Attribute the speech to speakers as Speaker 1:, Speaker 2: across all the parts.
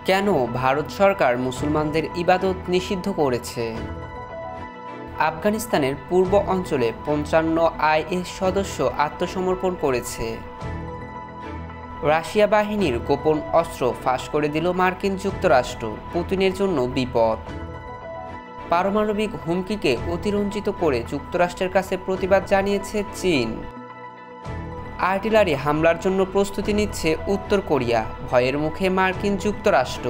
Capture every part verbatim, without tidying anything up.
Speaker 1: কেন ভারত সরকার মুসলমানদের ইবাদত নিষিদ্ধ করেছে? আফগানিস্তানের পূর্ব অঞ্চলে পঞ্চান্ন আইএস সদস্য আত্মসমর্পণ করেছে। রাশিয়া বাহিনীর গোপন অস্ত্র ফাঁস করে দিল মার্কিন যুক্তরাষ্ট্র, পুতিনের জন্য বিপদ। পারমাণবিক হুমকিকে অতিরঞ্জিত করে যুক্তরাষ্ট্রের কাছে প্রতিবাদ জানিয়েছে চীন। আর্টিলারি হামলার জন্য প্রস্তুতি নিচ্ছে উত্তর কোরিয়া, ভয়ের মুখে মার্কিন যুক্তরাষ্ট্র।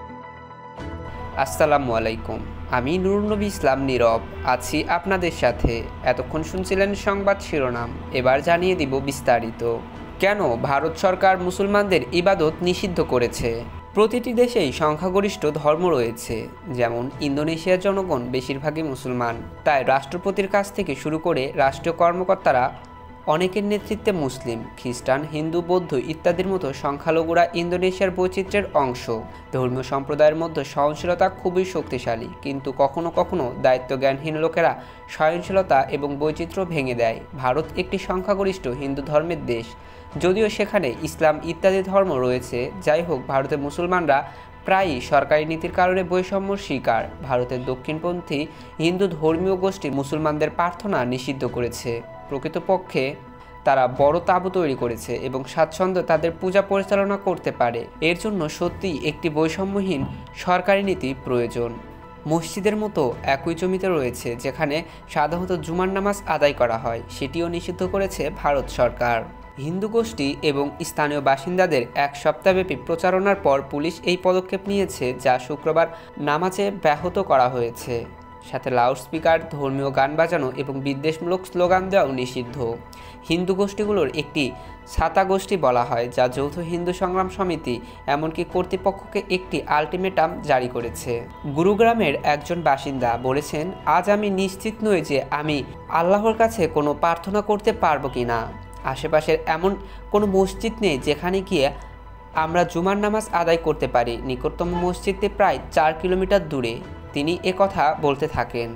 Speaker 1: আসসালামু আলাইকুম, আমি নুরুন নবী ইসলাম নীরব আছি আপনাদের সাথে। এতক্ষণ শুনছিলেন সংবাদ শিরোনাম, এবার জানিয়ে দিব বিস্তারিত। কেন ভারত সরকার মুসলমানদের ইবাদত নিষিদ্ধ করেছে? প্রতিটি দেশেই সংখ্যাগরিষ্ঠ ধর্ম রয়েছে, যেমন ইন্দোনেশিয়ার জনগণ বেশিরভাগই মুসলমান। তাই রাষ্ট্রপতির কাছ থেকে শুরু করে রাষ্ট্রীয় কর্মকর্তারা অনেকের নেতৃত্বে মুসলিম, খ্রিস্টান, হিন্দু, বৌদ্ধ ইত্যাদির মতো সংখ্যালঘুরা ইন্দোনেশিয়ার বৈচিত্র্যের অংশ। ধর্মীয় সম্প্রদায়ের মধ্যে সহনশীলতা খুবই শক্তিশালী, কিন্তু কখনো কখনো দায়িত্বজ্ঞানহীন লোকেরা সহনশীলতা এবং বৈচিত্র্য ভেঙে দেয়। ভারত একটি সংখ্যাগরিষ্ঠ হিন্দু ধর্মের দেশ, যদিও সেখানে ইসলাম ইত্যাদি ধর্ম রয়েছে। যাই হোক, ভারতের মুসলমানরা প্রায়ই সরকারি নীতির কারণে বৈষম্যর শিকার। ভারতের দক্ষিণপন্থী হিন্দু ধর্মীয় গোষ্ঠী মুসলমানদের প্রার্থনা নিষিদ্ধ করেছে। প্রকৃতপক্ষে তারা বড় তাঁবু তৈরি করেছে এবং স্বাচ্ছন্দ্যে তাদের পূজা পরিচালনা করতে পারে। এর জন্য সত্যিই একটি বৈষম্যহীন সরকারি নীতি প্রয়োজন। মসজিদের মতো একই জমিতে রয়েছে যেখানে সাধারণত জুমার নামাজ আদায় করা হয়, সেটিও নিষিদ্ধ করেছে ভারত সরকার। হিন্দু গোষ্ঠী এবং স্থানীয় বাসিন্দাদের এক সপ্তাহব্যাপী প্রচারণার পর পুলিশ এই পদক্ষেপ নিয়েছে, যা শুক্রবার নামাজে ব্যাহত করা হয়েছে। সাথে লাউডস্পিকার, ধর্মীয় গান বাজানো এবং বিদ্বেষমূলক স্লোগান দেওয়াও নিষিদ্ধ। হিন্দু গোষ্ঠীগুলোর একটি ছাতা গোষ্ঠী বলা হয়, যা যৌথ হিন্দু সংগ্রাম সমিতি এমনকি কর্তৃপক্ষকে একটি আলটিমেটাম জারি করেছে। গুরুগ্রামের একজন বাসিন্দা বলেছেন, আজ আমি নিশ্চিত নই যে আমি আল্লাহর কাছে কোনো প্রার্থনা করতে পারবো কি না। আশেপাশের এমন কোনো মসজিদ নেই যেখানে গিয়ে আমরা জুমার নামাজ আদায় করতে পারি। নিকটতম মসজিদটি প্রায় চার কিলোমিটার দূরে। তিনি একথা বলতে থাকেন।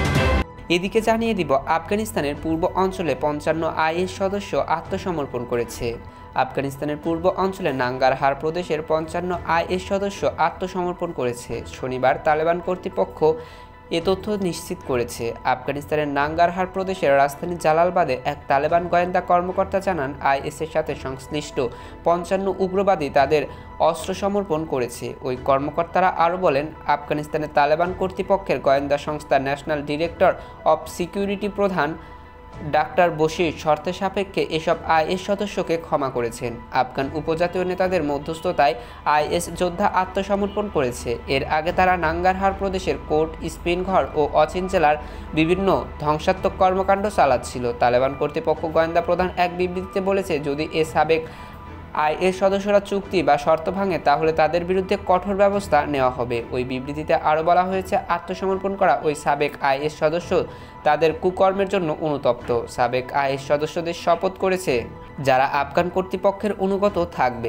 Speaker 1: এদিকে জানিয়ে দিব, আফগানিস্তানের পূর্ব অঞ্চলে পঞ্চান্ন আইএস সদস্য আত্মসমর্পণ করেছে। আফগানিস্তানের পূর্ব অঞ্চলে নাঙ্গারহার প্রদেশের পঞ্চান্ন আইএস সদস্য আত্মসমর্পণ করেছে। শনিবার তালেবান কর্তৃপক্ষ এ তথ্য নিশ্চিত করেছে। আফগানিস্তানের নাঙ্গারহার প্রদেশের রাজধানী জালালাবাদে এক তালেবান গোয়েন্দা কর্মকর্তা জানান, আইএসের সাথে সংশ্লিষ্ট পঞ্চান্ন উগ্রবাদী তাদের অস্ত্র সমর্পণ করেছে। ওই কর্মকর্তারা আরও বলেন, আফগানিস্তানের তালেবান কর্তৃপক্ষের গোয়েন্দা সংস্থা ন্যাশনাল ডিরেক্টর অব সিকিউরিটি প্রধান ডাক্তার বশির শর্তে সাপেক্ষে এসব আইএস সদস্যকে ক্ষমা করেছেন। আফগান উপজাতীয় নেতাদের মধ্যস্থতায় আইএস যোদ্ধা আত্মসমর্পণ করেছে। এর আগে তারা নাঙ্গারহার প্রদেশের কোর্ট, স্পিনঘর ও অচিন জেলার বিভিন্ন ধ্বংসাত্মক কর্মকাণ্ড চালাচ্ছিল। তালেবান কর্তৃপক্ষ গোয়েন্দা প্রধান এক বিবৃতিতে বলেছে, যদি এ সাবেক আইএস সদস্যরা চুক্তি বা শর্ত ভাঙে তাহলে তাদের বিরুদ্ধে কঠোর ব্যবস্থা নেওয়া হবে। ওই বিবৃতিতে আরও বলা হয়েছে, আত্মসমর্পণ করা ওই সাবেক আইএস সদস্য তাদের কুকর্মের জন্য অনুতপ্ত। সাবেক আইএস সদস্যদের শপথ করেছে যারা আফগান কর্তৃপক্ষের অনুগত থাকবে।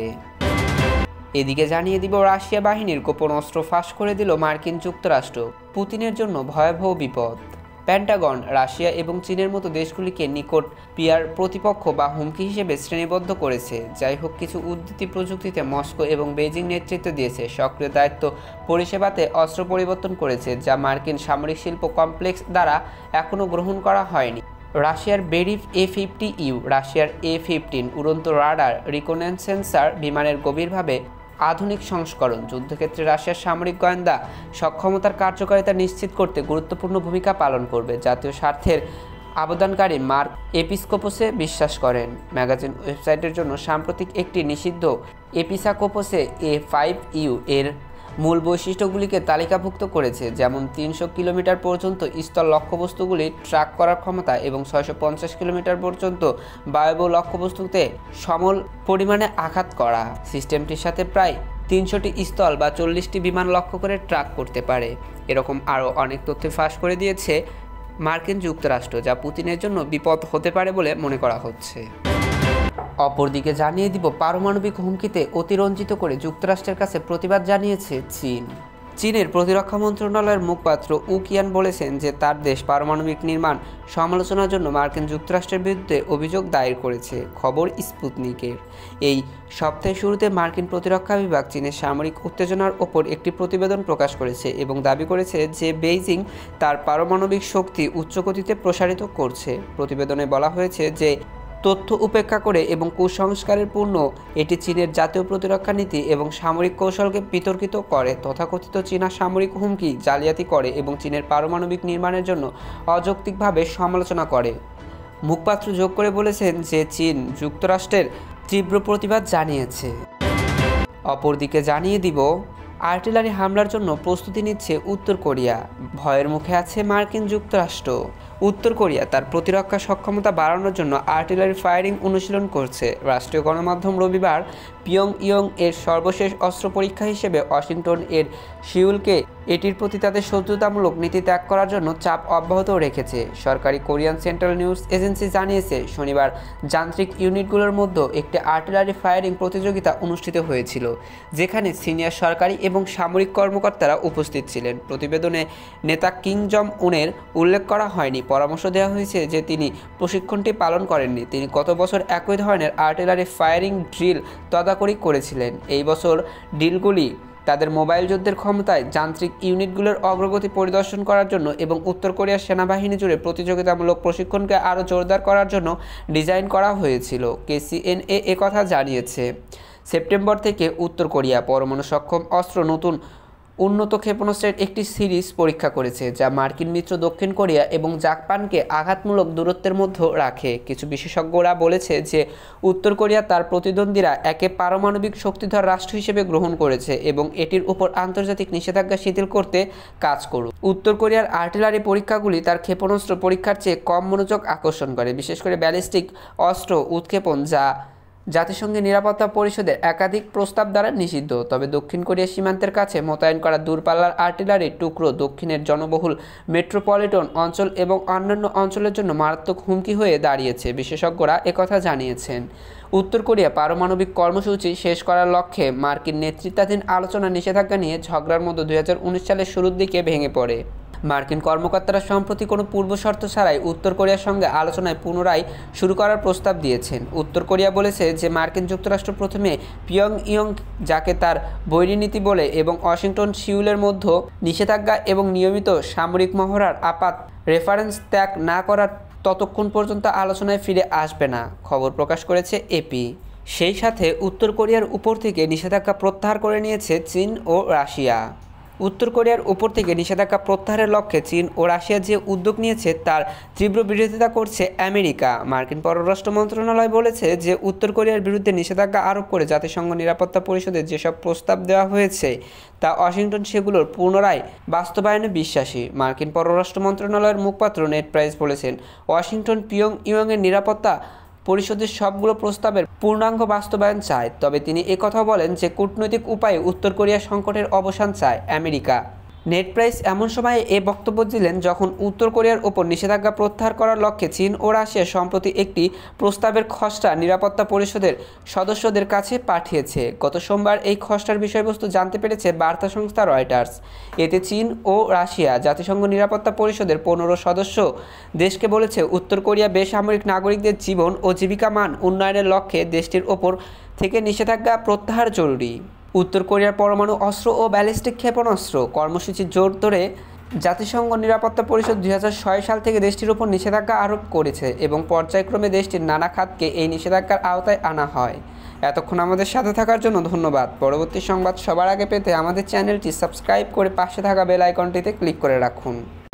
Speaker 1: এদিকে জানিয়ে দিব, রাশিয়া বাহিনীর গোপন অস্ত্র ফাঁস করে দিল মার্কিন যুক্তরাষ্ট্র, পুতিনের জন্য ভয়াবহ বিপদ। পেন্টাগন রাশিয়া এবং চীনের মতো দেশগুলিকে নিকট পিয়ার প্রতিপক্ষ বা হুমকি হিসেবে শ্রেণীবদ্ধ করেছে। যাই হোক, কিছু উদ্ধৃতি প্রযুক্তিতে মস্কো এবং বেজিং নেতৃত্ব দিয়েছে, সক্রিয় দায়িত্ব পরিষেবাতে অস্ত্র পরিবর্তন করেছে, যা মার্কিন সামরিক শিল্প কমপ্লেক্স দ্বারা এখনও গ্রহণ করা হয়নি। রাশিয়ার বেরিভ এ ফিফটি ইউ, রাশিয়ার এ ফিফটিন উড়ন্ত রাডার রিকনেন্স সেন্সার বিমানের গভীরভাবে আধুনিক সংস্করণ যুদ্ধক্ষেত্রে রাশিয়ার সামরিক গোয়েন্দা সক্ষমতার কার্যকারিতা নিশ্চিত করতে গুরুত্বপূর্ণ ভূমিকা পালন করবে। জাতীয় স্বার্থের আবেদনকারী মার্ক এপিস্কোপসে বিশ্বাস করেন। ম্যাগাজিন ওয়েবসাইটের জন্য সাম্প্রতিক একটি নিষিদ্ধ এপিস্কোপসে এ ফাইভ ইউ এর মূল বৈশিষ্ট্যগুলিকে তালিকাভুক্ত করেছে, যেমন তিনশো কিলোমিটার পর্যন্ত স্থল লক্ষ্যবস্তুগুলি ট্র্যাক করার ক্ষমতা এবং ছয়শো পঞ্চাশ কিলোমিটার পর্যন্ত বায়বীয় লক্ষ্যবস্তুতে সমল পরিমাণে আঘাত করা। সিস্টেমটির সাথে প্রায় তিনশোটি স্থল বা চল্লিশটি বিমান লক্ষ্য করে ট্র্যাক করতে পারে। এরকম আরও অনেক তথ্য ফাঁস করে দিয়েছে মার্কিন যুক্তরাষ্ট্র, যা পুতিনের জন্য বিপদ হতে পারে বলে মনে করা হচ্ছে। অপরদিকে জানিয়ে দিব, পারমাণবিক হুমকিতে অতিরঞ্জিত করে যুক্তরাষ্ট্রের কাছে প্রতিবাদ জানিয়েছে চীন। চীনের প্রতিরক্ষা মন্ত্রণালয়ের মুখপাত্র উ কিয়ান বলেছেন যে তার দেশ পারমাণবিক নির্মাণ সমালোচনার জন্য মার্কিন যুক্তরাষ্ট্রের বিরুদ্ধে অভিযোগ দায়ের করেছে। খবর স্পুতনিকের। এই সপ্তাহের শুরুতে মার্কিন প্রতিরক্ষা বিভাগ চীনের সামরিক উত্তেজনার ওপর একটি প্রতিবেদন প্রকাশ করেছে এবং দাবি করেছে যে বেইজিং তার পারমাণবিক শক্তি উচ্চগতিতে প্রসারিত করছে। প্রতিবেদনে বলা হয়েছে যে তথ্য উপেক্ষা করে এবং কুসংস্কারের পূর্ণ এটি চীনের জাতীয় প্রতিরক্ষা নীতি এবং সামরিক কৌশলকে বিতর্কিত করে, তথাকথিত চীনা সামরিক হুমকি জালিয়াতি করে এবং চীনের পারমাণবিক নির্মাণের জন্য অযৌক্তিকভাবে সমালোচনা করে। মুখপাত্র যোগ করে বলেছেন যে চীন যুক্তরাষ্ট্রের তীব্র প্রতিবাদ জানিয়েছে। অপরদিকে জানিয়ে দিব, আর্টিলারি হামলার জন্য প্রস্তুতি নিচ্ছে উত্তর কোরিয়া। ভয়ের মুখে আছে মার্কিন যুক্তরাষ্ট্র। উত্তর কোরিয়া তার প্রতিরক্ষা সক্ষমতা বাড়ানোর জন্য আর্টিলারি ফায়ারিং অনুশীলন করছে। রাষ্ট্রীয় গণমাধ্যম রবিবার পিয়ং ইয়ং এর সর্বশেষ অস্ত্র পরীক্ষা হিসেবে ওয়াশিংটন এর সিউলকে এটির প্রতি তাদের শত্রুতামূলক নীতি ত্যাগ করার জন্য চাপ অব্যাহত রেখেছে। সরকারি কোরিয়ান সেন্ট্রাল নিউজ এজেন্সি জানিয়েছে শনিবার যান্ত্রিক ইউনিটগুলোর মধ্যে একটি আর্টিলারি ফায়ারিং প্রতিযোগিতা অনুষ্ঠিত হয়েছিল, যেখানে সিনিয়র সরকারি এবং সামরিক কর্মকর্তারা উপস্থিত ছিলেন। প্রতিবেদনে নেতা কিম জং উনের উল্লেখ করা হয়নি। পরামর্শ দেওয়া হয়েছে যে তিনি প্রশিক্ষণটি পালন করেননি। তিনি গত বছর একই ধরনের আর্টিলারি ফায়ারিং ড্রিল তদারকি করেছিলেন। এই বছর ড্রিলগুলি তাদের মোবাইল যুদ্ধের ক্ষমতায় যান্ত্রিক ইউনিটগুলোর অগ্রগতি পরিদর্শন করার জন্য এবং উত্তর কোরিয়ার সেনাবাহিনী জুড়ে প্রতিযোগিতামূলক প্রশিক্ষণকে আরও জোরদার করার জন্য ডিজাইন করা হয়েছিল। কেসিএনএ একথা জানিয়েছে। সেপ্টেম্বর থেকে উত্তর কোরিয়া পরমাণু সক্ষম অস্ত্র নতুন উন্নত ক্ষেপণাস্ত্রের একটি সিরিজ পরীক্ষা করেছে, যা মার্কিন মিত্র দক্ষিণ কোরিয়া এবং জাপানকে আঘাতমূলক দূরত্বের মধ্যে রাখে। কিছু বিশেষজ্ঞরা বলেছে যে উত্তর কোরিয়া তার প্রতিদ্বন্দ্বীরা একে পারমাণবিক শক্তিধর রাষ্ট্র হিসেবে গ্রহণ করেছে এবং এটির উপর আন্তর্জাতিক নিষেধাজ্ঞা শিথিল করতে কাজ করুক। উত্তর কোরিয়ার আর্টিলারি পরীক্ষাগুলি তার ক্ষেপণাস্ত্র পরীক্ষার চেয়ে কম মনোযোগ আকর্ষণ করে, বিশেষ করে ব্যালিস্টিক অস্ত্র উৎক্ষেপণ, যা জাতিসংঘের নিরাপত্তা পরিষদের একাধিক প্রস্তাব দ্বারা নিষিদ্ধ। তবে দক্ষিণ কোরিয়া সীমান্তের কাছে মোতায়েন করা দূরপাল্লার আর্টিলারির টুকরো দক্ষিণের জনবহুল মেট্রোপলিটন অঞ্চল এবং অন্যান্য অঞ্চলের জন্য মারাত্মক হুমকি হয়ে দাঁড়িয়েছে। বিশেষজ্ঞরা একথা জানিয়েছেন। উত্তর কোরিয়া পারমাণবিক কর্মসূচি শেষ করার লক্ষ্যে মার্কিন নেতৃত্বাধীন আলোচনা নিষেধাজ্ঞা নিয়ে ঝগড়ার মধ্যে দুই হাজার উনিশ সালের শুরুর দিকে ভেঙে পড়ে। মার্কিন কর্মকর্তারা সম্প্রতি কোনো পূর্বশর্ত ছাড়াই উত্তর কোরিয়ার সঙ্গে আলোচনায় পুনরায় শুরু করার প্রস্তাব দিয়েছেন। উত্তর কোরিয়া বলেছে যে মার্কিন যুক্তরাষ্ট্র প্রথমে পিয়ং ইয়ং, যাকে তার বৈরী নীতি বলে, এবং ওয়াশিংটন সিউলের মধ্যে নিষেধাজ্ঞা এবং নিয়মিত সামরিক মহড়ার আপাত রেফারেন্স ত্যাগ না করার ততক্ষণ পর্যন্ত আলোচনায় ফিরে আসবে না। খবর প্রকাশ করেছে এপি। সেই সাথে উত্তর কোরিয়ার উপর থেকে নিষেধাজ্ঞা প্রত্যাহার করে নিয়েছে চীন ও রাশিয়া। উত্তর কোরিয়ার উপর থেকে নিষেধাজ্ঞা প্রত্যাহারের লক্ষ্যে চীন ও রাশিয়া যে উদ্যোগ নিয়েছে তার তীব্র বিরোধিতা করছে আমেরিকা। মার্কিন পররাষ্ট্র মন্ত্রণালয় বলেছে যে উত্তর কোরিয়ার বিরুদ্ধে নিষেধাজ্ঞা আরোপ করে জাতিসংঘ নিরাপত্তা পরিষদে যেসব প্রস্তাব দেওয়া হয়েছে তা ওয়াশিংটন সেগুলোর পুনরায় বাস্তবায়নে বিশ্বাসী। মার্কিন পররাষ্ট্র মন্ত্রণালয়ের মুখপাত্র নেড প্রাইস বলেছেন, ওয়াশিংটন পিয়ং ইয়ংয়ের নিরাপত্তা পরিষদের সবগুলো প্রস্তাবের পূর্ণাঙ্গ বাস্তবায়ন চায়। তবে তিনি একথাও বলেন যে কূটনৈতিক উপায়ে উত্তর কোরিয়া সংকটের অবসান চায় আমেরিকা। নেড প্রাইস এমন সময়ে এ বক্তব্য দিলেন যখন উত্তর কোরিয়ার ওপর নিষেধাজ্ঞা প্রত্যাহার করার লক্ষ্যে চীন ও রাশিয়া সম্প্রতি একটি প্রস্তাবের খসড়া নিরাপত্তা পরিষদের সদস্যদের কাছে পাঠিয়েছে। গত সোমবার এই খসড়ার বিষয়বস্তু জানতে পেরেছে বার্তা সংস্থা রয়টার্স। এতে চীন ও রাশিয়া জাতিসংঘ নিরাপত্তা পরিষদের পনেরো সদস্য দেশকে বলেছে উত্তর কোরিয়া বেসামরিক নাগরিকদের জীবন ও জীবিকা মান উন্নয়নের লক্ষ্যে দেশটির ওপর থেকে নিষেধাজ্ঞা প্রত্যাহার জরুরি। উত্তর কোরিয়ার পরমাণু অস্ত্র ও ব্যালিস্টিক ক্ষেপণাস্ত্র কর্মসূচির জোর ধরে জাতিসংঘ নিরাপত্তা পরিষদ দুই হাজার ছয় সাল থেকে দেশটির উপর নিষেধাজ্ঞা আরোপ করেছে এবং পর্যায়ক্রমে দেশটির নানা খাতকে এই নিষেধাজ্ঞার আওতায় আনা হয়। এতক্ষণ আমাদের সাথে থাকার জন্য ধন্যবাদ। পরবর্তী সংবাদ সবার আগে পেতে আমাদের চ্যানেলটি সাবস্ক্রাইব করে পাশে থাকা বেল আইকনটিতে ক্লিক করে রাখুন।